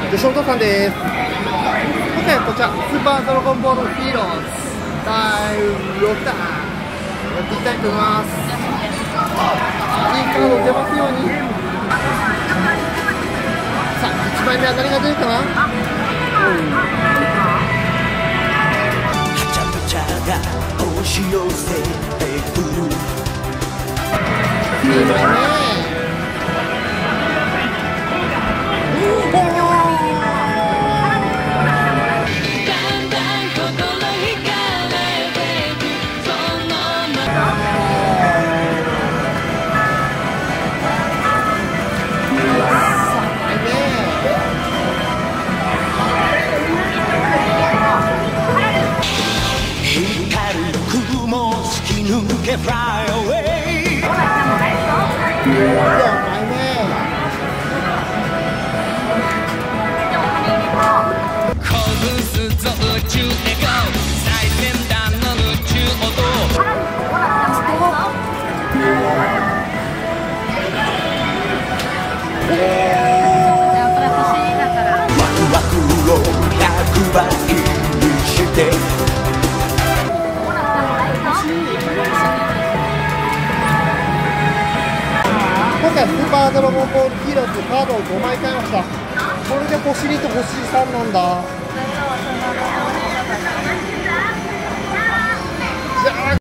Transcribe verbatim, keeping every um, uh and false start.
でショートさんです。今回はこちらスーパードラゴンボールヒーローズだいろくだんやっていきたいと思います。いいカード出ますように。さあいちまいめは何が出るかな。 はちゃめちゃが押し寄せてくるきゅうまいめ Fly away こぶすぞ宇宙へ GO 最先端の宇宙音ワクワクをひゃくばいにして今回スーパードラゴンボールヒーローズカードをごまい買いました。これで星にと星さんなんだ。